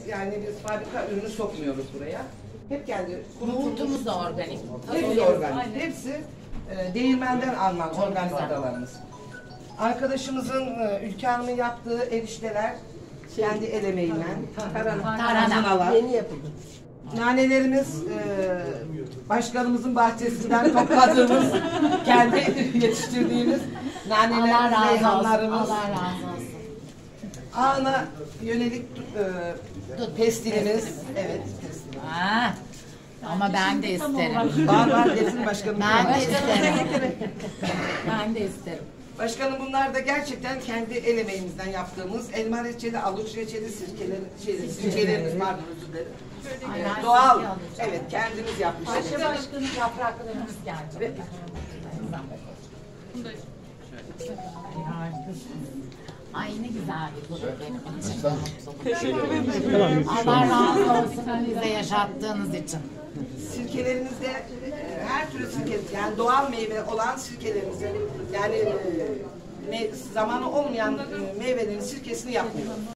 yani biz fabrika ürünü sokmuyoruz buraya. Hep kendi Nohutumuz da organik. Hepsi organik. Hepsi değirmenden alınan organik gıdalarımız. Arkadaşımızın Ülke Hanım'ın yaptığı erişteler kendi el emeğiyle. Tarhana. Yeni yapıldı. Nanelerimiz başkanımızın bahçesinden topladığımız, kendi yetiştirdiğimiz nanelerimiz, reyhanlarımız. Allah razı olsun. Ağına yönelik pestilimiz. Evet, pestilimiz. Ah, ama ben de isterim. Var desin başkanım. Ben de isterim. Ben de isterim. Başkanım bunlar da gerçekten kendi el emeğimizden yaptığımız elma reçeli, aluç reçeli, sirkelerimiz var, özür dilerim. Doğal, evet kendimiz yapmışız. Ayşe Başkan'ın yapraklarımız geldi. Ay ne güzel bir gurur benim için. Teşekkür ederim. Allah razı olsun bize yaşattığınız için. Sirkelerimizde her türlü sirke, yani doğal meyve olan sirkelerimizi, yani zamanı olmayan meyvelerin sirkesini yapmıyoruz.